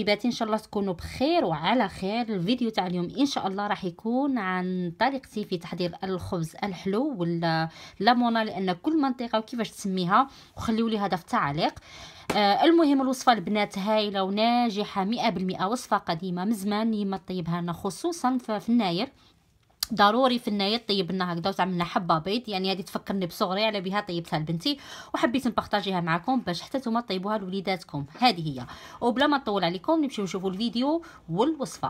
حبيباتي، ان شاء الله تكونوا بخير وعلى خير. الفيديو تاع اليوم ان شاء الله راح يكون عن طريقتي في تحضير الخبز الحلو ولا لامونا، لان كل منطقه وكيفاش تسميها، وخليوا لي هذا في التعليق. المهم الوصفه البنات هايله وناجحه 100%، وصفه قديمه من زمان يما طيبها لنا، خصوصا في الناير. ضروري في النهايه طيب لنا هكذا وتعملنا حبه بيض، يعني هذه تفكرني بصغري على بها طيبتها لبنتي، وحبيت نبارطاجيها معكم باش حتى نتوما طيبوها لوليداتكم. هذه هي، وبلا ما نطول عليكم نمشيو نشوفوا الفيديو والوصفه.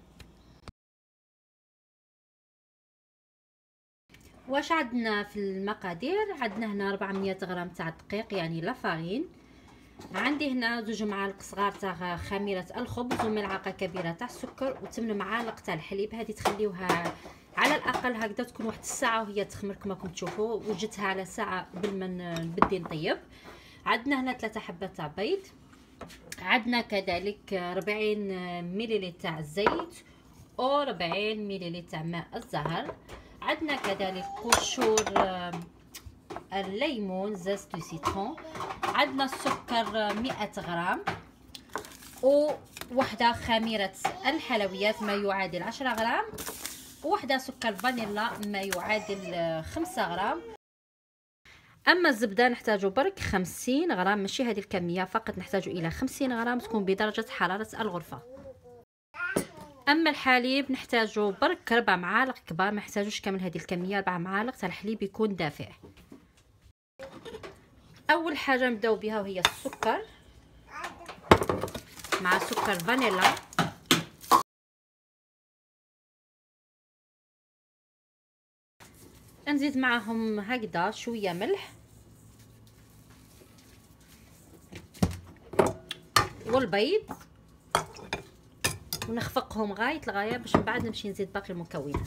واش عندنا في المقادير؟ عندنا هنا 400 غرام تاع الدقيق يعني لا فارين، عندي هنا 2 معالق صغار تاع خميره الخبز وملعقه كبيره تاع السكر و8 معالق تاع الحليب. هذه تخليوها على الاقل هكذا تكون واحد الساعه وهي تخمر كما راكم تشوفوا، وجدتها على ساعه قبل ما نبدي نطيب. عندنا هنا 3 حبات تاع بيض، عندنا كذلك 40 ملل تاع الزيت و 40 ملل تاع ماء الزهر، عندنا كذلك قشور الليمون زاز دو سيترون، عندنا السكر 100 غرام، ووحده خميره الحلويات ما يعادل 10 غرام، ووحده سكر فانيلا ما يعادل 5 غرام. اما الزبده نحتاجو برك 50 غرام، ماشي هذه الكميه فقط، نحتاج الى 50 غرام تكون بدرجه حراره الغرفه. اما الحليب نحتاجو برك 4 معالق كبار، ما نحتاجوش كامل هذه الكميه، 4 معالق تاع الحليب يكون دافئ. اول حاجه نبداو بها وهي السكر مع سكر فانيلا، نزيد معهم هكذا شويه ملح والبيض، ونخفقهم غايه الغايه باش من بعد نمشي نزيد باقي المكونات.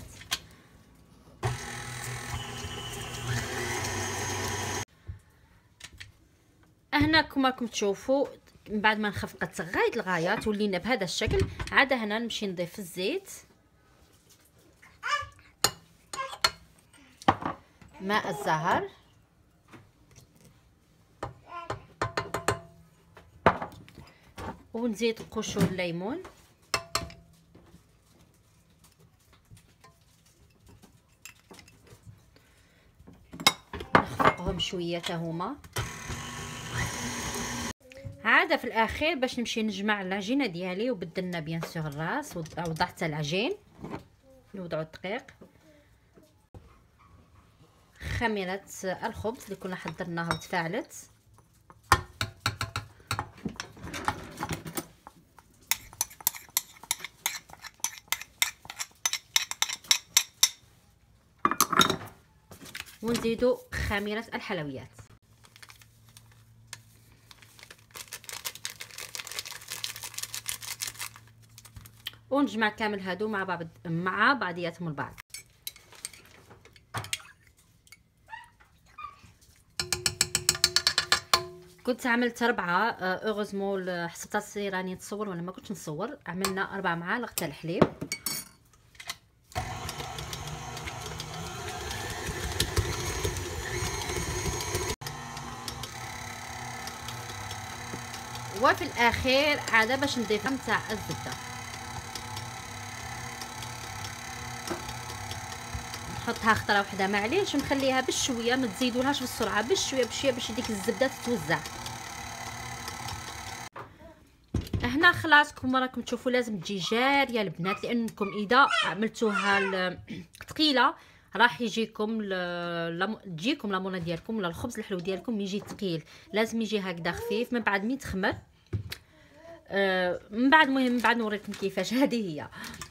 هنا كما راكم تشوفوا من بعد ما نخفقت غايه الغايه تولينا بهذا الشكل. عاد هنا نمشي نضيف الزيت، ماء الزهر، ونزيد قشور الليمون، نخفقهم شويه هما. عاد في الاخير باش نمشي نجمع العجينه ديالي، وبدلنا بيان سور الراس وضعت العجين، نوضعوا الدقيق، خميره الخبز اللي كنا حضرناها وتفاعلت، ونزيدوا خميره الحلويات، ونجمع كامل هادو مع بعضياتهم البعض. كنت عملت 4 اوغوزمون حسبت راني نتصور ولا ما كنتش نصور. عملنا 4 معالق تاع الحليب، وفي الاخير عاد باش نضيف نتاع الزبده، نحطها خطره وحده معليش، ونخليها بشويه ما تزيدولهاش بالسرعه، بشويه بشويه باش ديك الزبده تتوزع. هنا خلاص كما راكم تشوفوا لازم تجي جاريه البنات، لانكم اذا عملتوها ثقيله راح تجيكم لامونه ديالكم ولا الخبز الحلو ديالكم يجي ثقيل، لازم يجي هكذا خفيف. من بعد مين تخمر من بعد، المهم من بعد نوريكم كيفاش. هذه هي.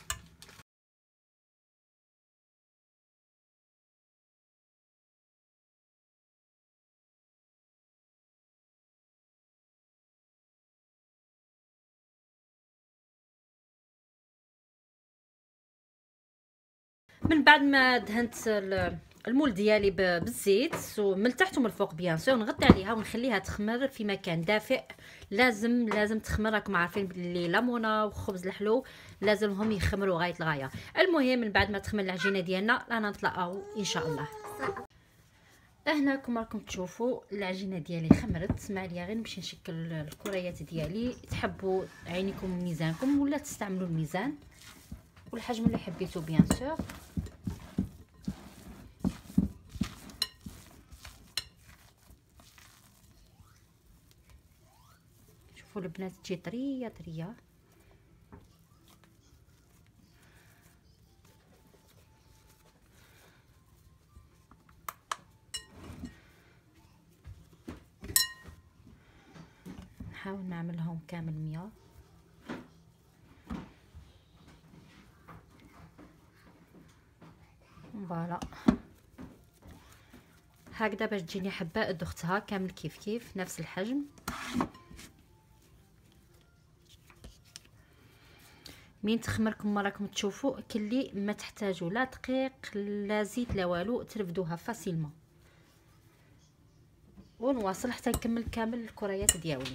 من بعد ما دهنت المول ديالي بالزيت ومن تحت ومن الفوق بيان سور، نغطي عليها ونخليها تخمر في مكان دافئ. لازم تخمر، راكم عارفين بلي لامونه وخبز الحلو لازمهم يخمروا غايه الغايه. المهم من بعد ما تخمر العجينه ديالنا رانا نطلعوا ان شاء الله. هنا كما راكم تشوفوا العجينه ديالي خمرت. ما عليا غير نمشي نشكل الكريات ديالي. تحبوا عينيكم ميزانكم ولا تستعملوا الميزان والحجم اللي حبيتو بيان سور. شوفوا البنات تجي طريه طريه. نحاول نعملهم كامل 100. فوالا هكذا باش تجيني حباء دختها كامل كيف كيف نفس الحجم. من تخمر كما راكم تشوفوا كلي ما تحتاجوا لا دقيق لا زيت لا والو، ترفدوها فاسيلمون. ونواصل حتى نكمل كامل الكريات ديالي.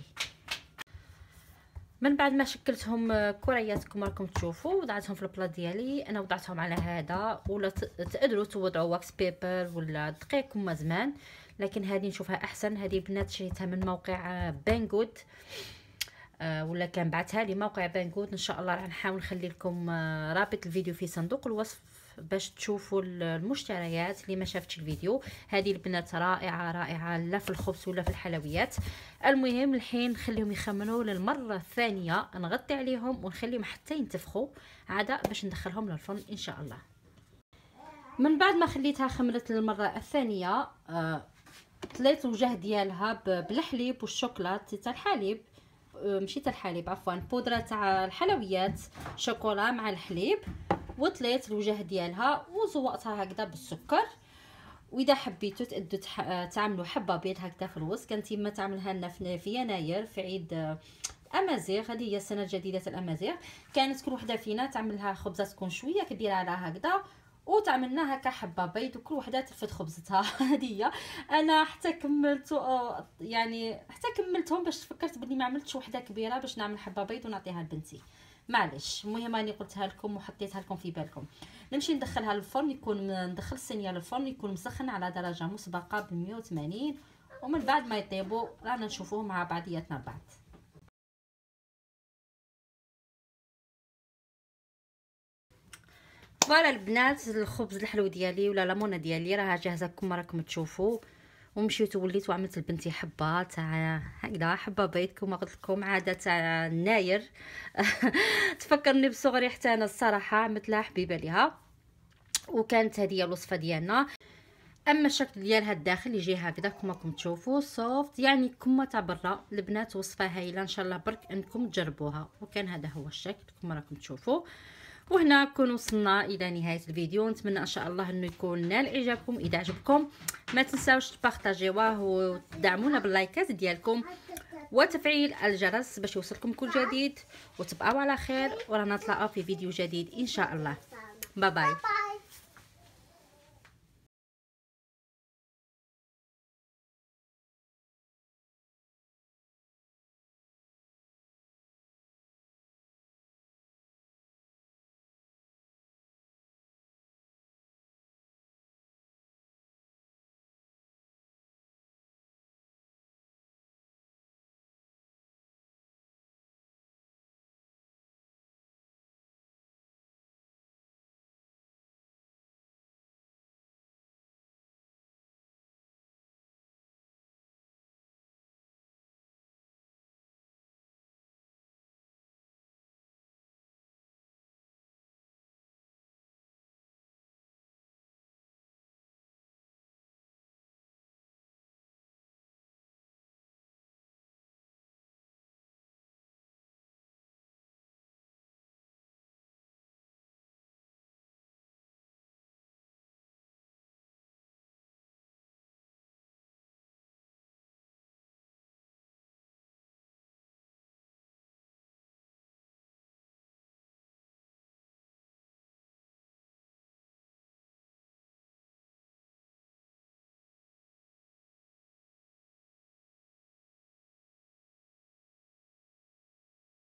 من بعد ما شكلتهم كريات كما راكم تشوفوا وضعتهم في البلاط ديالي. انا وضعتهم على هذا، ولا تقدروا توضعوا واكس بيبر ولا دقيق كما زمان، لكن هذه نشوفها احسن. هذه بنات شريتها من موقع بانغود، ولا كان بعتها لي موقع بانغود. ان شاء الله راح نحاول نخلي لكم رابط الفيديو في صندوق الوصف باش تشوفوا المشتريات اللي ما شافتش الفيديو. هذه البنات رائعه رائعه، لا في الخبز ولا في الحلويات. المهم الحين نخليهم يخمروا للمره الثانيه، نغطي عليهم ونخليهم حتى ينتفخوا عاد باش ندخلهم للفرن ان شاء الله. من بعد ما خليتها خمرت للمره الثانيه، طليت الوجه ديالها بالحليب والشوكولات تاع الحليب، ماشي تاع الحليب عفوا، بودره تاع الحلويات شوكولا مع الحليب، وطليت الوجه ديالها وزوقتها هكذا بالسكر. واذا حبيتوا تقدروا تعملوا حبه بيض هكذا في الوسط. كانت يما تعملها لنا في يناير في عيد امازيغ. هذه هي السنه الجديده الامازيغ. كانت كل وحده فينا تعملها خبزه تكون شويه كبيره على هكذا، وتعملنا هكا حبه بيض وكل وحده ترفد خبزتها. هذه انا حتى كملت، يعني حتى كملتهم باش فكرت بلي ما عملتش وحده كبيره باش نعمل حبه بيض ونعطيها لبنتي. معليش، المهم راني قلتها لكم وحطيتها لكم في بالكم. نمشي ندخلها للفرن، يكون ندخل الصينيه للفرن يكون مسخن على درجه مسبقه ب 180، ومن بعد ما يطيبوا رانا نشوفوه مع بعضياتنا بعد. فوالا البنات، الخبز الحلو ديالي ولا ليمونه ديالي راها جاهزه كما راكم تشوفوا. ومشيت وليت وعملت لبنتي حبه تاع هكذا حبه بيض كما قلت لكم عاده تاع الناير. تفكرني بصغري حتى انا الصراحه، عملت لها حبيبه ليها. وكانت هذه الوصفه ديالنا. اما الشكل ديالها الداخل يجي هكذا كما راكم تشوفوا سوفت، يعني كما تاع برا. البنات وصفه هايله، ان شاء الله برك انكم تجربوها. وكان هذا هو الشكل كما راكم تشوفوا. وهنا نكون وصلنا الى نهايه الفيديو. نتمنى ان شاء الله انه يكون نال اعجابكم. اذا عجبكم ما تنساوش تبارطاجيوه وتدعمونا باللايكات ديالكم وتفعيل الجرس باش يوصلكم كل جديد. وتبقاو على خير، ورانا نطلعوا في فيديو جديد ان شاء الله. باي باي.